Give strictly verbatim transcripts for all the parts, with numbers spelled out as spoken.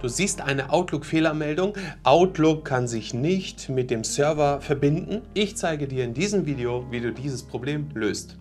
Du siehst eine Outlook-Fehlermeldung. Outlook kann sich nicht mit dem Server verbinden. Ich zeige dir in diesem Video, wie du dieses Problem löst.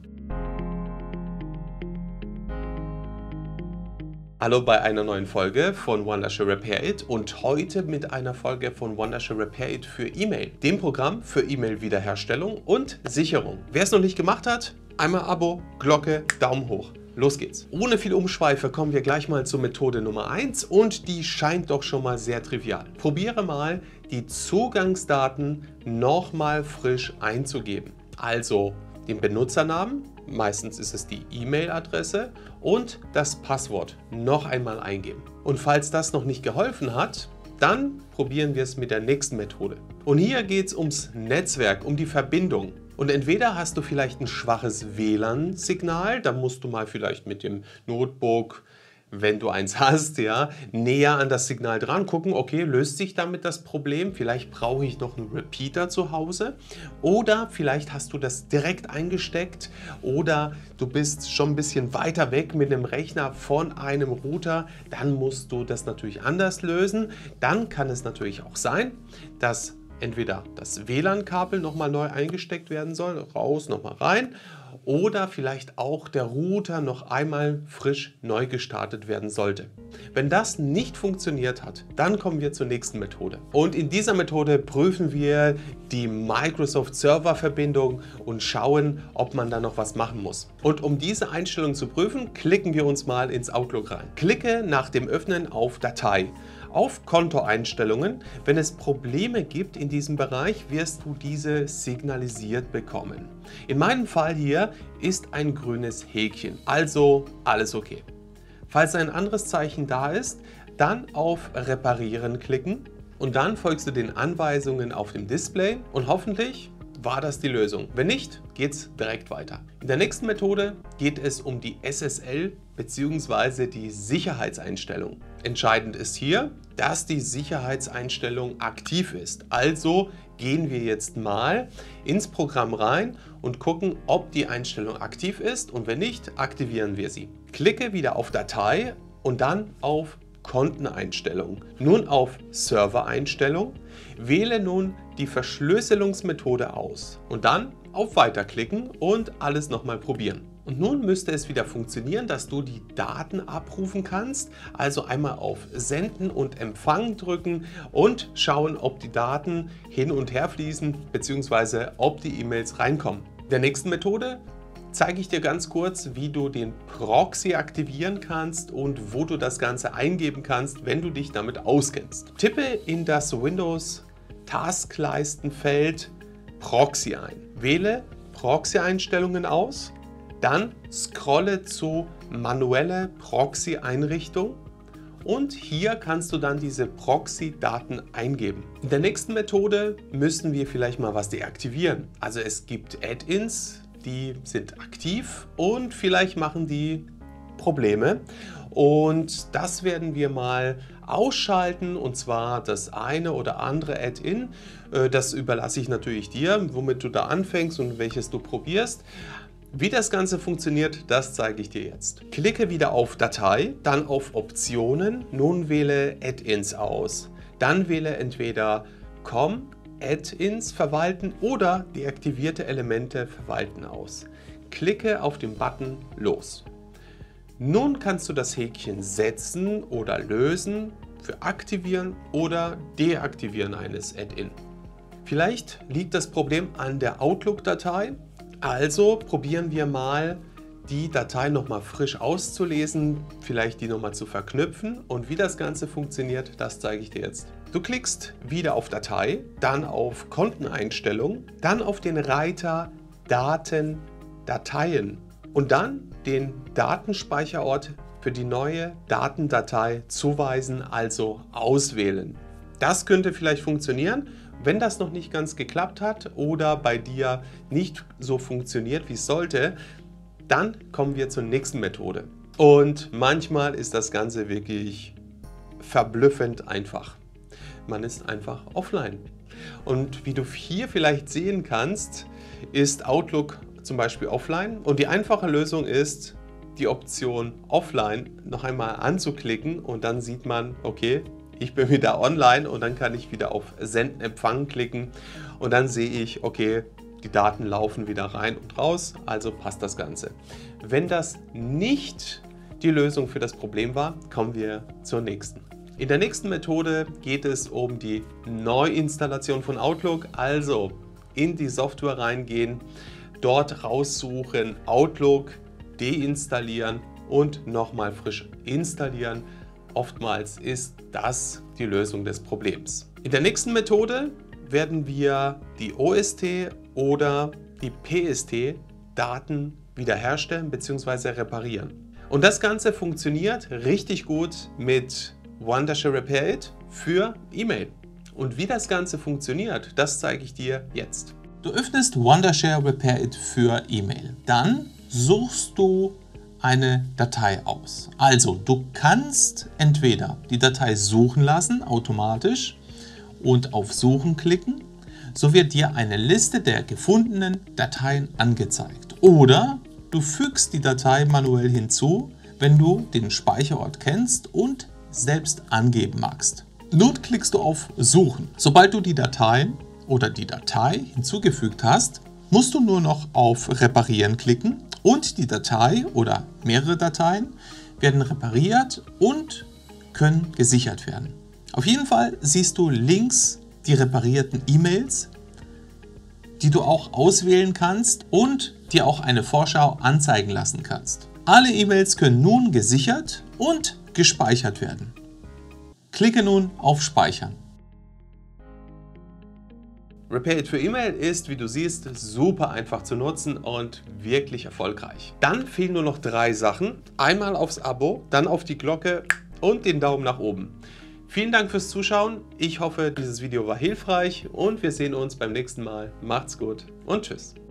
Hallo bei einer neuen Folge von Wondershare Repair It und heute mit einer Folge von Wondershare Repair It für E-Mail, dem Programm für E-Mail-Wiederherstellung und Sicherung. Wer es noch nicht gemacht hat, einmal Abo, Glocke, Daumen hoch. Los geht's. Ohne viel Umschweife kommen wir gleich mal zur Methode Nummer eins und die scheint doch schon mal sehr trivial. Probiere mal, die Zugangsdaten nochmal frisch einzugeben. Also den Benutzernamen, meistens ist es die E-Mail-Adresse und das Passwort noch einmal eingeben. Und falls das noch nicht geholfen hat, dann probieren wir es mit der nächsten Methode. Und hier geht es ums Netzwerk, um die Verbindung. Und entweder hast du vielleicht ein schwaches W L A N-Signal, da musst du mal vielleicht mit dem Notebook, wenn du eins hast, ja, näher an das Signal dran gucken, okay, löst sich damit das Problem, vielleicht brauche ich noch einen Repeater zu Hause oder vielleicht hast du das direkt eingesteckt oder du bist schon ein bisschen weiter weg mit dem Rechner von einem Router, dann musst du das natürlich anders lösen. Dann kann es natürlich auch sein, dass entweder das W L A N-Kabel nochmal neu eingesteckt werden soll, raus, nochmal rein, oder vielleicht auch der Router noch einmal frisch neu gestartet werden sollte. Wenn das nicht funktioniert hat, dann kommen wir zur nächsten Methode. Und in dieser Methode prüfen wir die Microsoft Server-Verbindung und schauen, ob man da noch was machen muss. Und um diese Einstellung zu prüfen, klicken wir uns mal ins Outlook rein. Klicke nach dem Öffnen auf Datei. Auf Kontoeinstellungen. Wenn es Probleme gibt in diesem Bereich, wirst du diese signalisiert bekommen. In meinem Fall hier ist ein grünes Häkchen, also alles okay. Falls ein anderes Zeichen da ist, dann auf Reparieren klicken und dann folgst du den Anweisungen auf dem Display und hoffentlich war das die Lösung. Wenn nicht, geht es direkt weiter. In der nächsten Methode geht es um die S S L bzw. die Sicherheitseinstellung. Entscheidend ist hier, dass die Sicherheitseinstellung aktiv ist. Also gehen wir jetzt mal ins Programm rein und gucken, ob die Einstellung aktiv ist und wenn nicht, aktivieren wir sie. Klicke wieder auf Datei und dann auf Konteneinstellung. Nun auf Servereinstellung. Wähle nun die Verschlüsselungsmethode aus und dann auf Weiter klicken und alles nochmal probieren. Und nun müsste es wieder funktionieren, dass du die Daten abrufen kannst. Also einmal auf Senden und Empfangen drücken und schauen, ob die Daten hin und her fließen bzw. ob die E-Mails reinkommen. In der nächsten Methode zeige ich dir ganz kurz, wie du den Proxy aktivieren kannst und wo du das Ganze eingeben kannst, wenn du dich damit auskennst. Tippe in das Windows-Taskleistenfeld Proxy ein. Wähle Proxy-Einstellungen aus, dann scrolle zu Manuelle Proxy-Einrichtung und hier kannst du dann diese Proxy-Daten eingeben. In der nächsten Methode müssten wir vielleicht mal was deaktivieren. Also es gibt Add-ins, die sind aktiv und vielleicht machen die Probleme. Und das werden wir mal ausschalten und zwar das eine oder andere Add-in. Das überlasse ich natürlich dir, womit du da anfängst und welches du probierst. Wie das Ganze funktioniert, das zeige ich dir jetzt. Klicke wieder auf Datei, dann auf Optionen, nun wähle Add-ins aus. Dann wähle entweder Com, Add-ins verwalten oder deaktivierte Elemente verwalten aus. Klicke auf den Button Los. Nun kannst du das Häkchen setzen oder lösen für Aktivieren oder Deaktivieren eines Add-in. Vielleicht liegt das Problem an der Outlook-Datei. Also probieren wir mal, die Datei nochmal frisch auszulesen, vielleicht die nochmal zu verknüpfen und wie das Ganze funktioniert, das zeige ich dir jetzt. Du klickst wieder auf Datei, dann auf Konteneinstellung, dann auf den Reiter Daten, Dateien und dann den Datenspeicherort für die neue Datendatei zuweisen, also auswählen. Das könnte vielleicht funktionieren. Wenn das noch nicht ganz geklappt hat oder bei dir nicht so funktioniert, wie es sollte, dann kommen wir zur nächsten Methode. Und manchmal ist das Ganze wirklich verblüffend einfach. Man ist einfach offline. Und wie du hier vielleicht sehen kannst, ist Outlook zum Beispiel offline. Und die einfache Lösung ist, die Option Offline noch einmal anzuklicken und dann sieht man, okay, ich bin wieder online und dann kann ich wieder auf Senden empfangen klicken und dann sehe ich, okay, die Daten laufen wieder rein und raus, also passt das Ganze. Wenn das nicht die Lösung für das Problem war, kommen wir zur nächsten. In der nächsten Methode geht es um die Neuinstallation von Outlook, also in die Software reingehen, dort raussuchen, Outlook deinstallieren und nochmal frisch installieren. Oftmals ist das die Lösung des Problems. In der nächsten Methode werden wir die O S T oder die P S T-Daten wiederherstellen bzw. reparieren. Und das Ganze funktioniert richtig gut mit OneDasher Repair It für E-Mail. Und wie das Ganze funktioniert, das zeige ich dir jetzt. Du öffnest OneDasher Repair It für E-Mail. Dann suchst du eine Datei aus. Also du kannst entweder die Datei suchen lassen, automatisch, und auf Suchen klicken. So wird dir eine Liste der gefundenen Dateien angezeigt. Oder du fügst die Datei manuell hinzu, wenn du den Speicherort kennst und selbst angeben magst. Nun klickst du auf Suchen. Sobald du die Datei oder die Datei hinzugefügt hast, musst du nur noch auf Reparieren klicken und die Datei oder mehrere Dateien werden repariert und können gesichert werden. Auf jeden Fall siehst du links die reparierten E-Mails, die du auch auswählen kannst und dir auch eine Vorschau anzeigen lassen kannst. Alle E-Mails können nun gesichert und gespeichert werden. Klicke nun auf Speichern. Repair It für E-Mail ist, wie du siehst, super einfach zu nutzen und wirklich erfolgreich. Dann fehlen nur noch drei Sachen. Einmal aufs Abo, dann auf die Glocke und den Daumen nach oben. Vielen Dank fürs Zuschauen. Ich hoffe, dieses Video war hilfreich und wir sehen uns beim nächsten Mal. Macht's gut und tschüss.